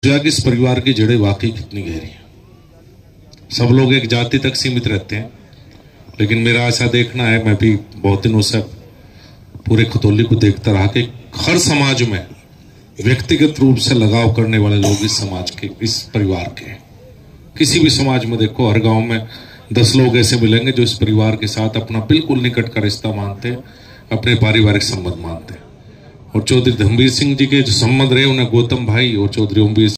इस परिवार की जड़ें वाकई कितनी गहरी हैं। सब लोग एक जाति तक सीमित रहते हैं, लेकिन मेरा ऐसा देखना है, मैं भी बहुत दिनों से पूरे खतौली को देखता रहा कि हर समाज में व्यक्तिगत रूप से लगाव करने वाले लोग इस समाज के, इस परिवार के, किसी भी समाज में देखो, हर गांव में 10 लोग ऐसे मिलेंगे जो इस परिवार के साथ अपना बिल्कुल निकट का रिश्ता मानते हैं, अपने पारिवारिक संबंध मानते हैं। और चौधरी धर्मवीर सिंह जी के जो संबंध रहे उन्हें गौतम भाई और चौधरी ओमवीर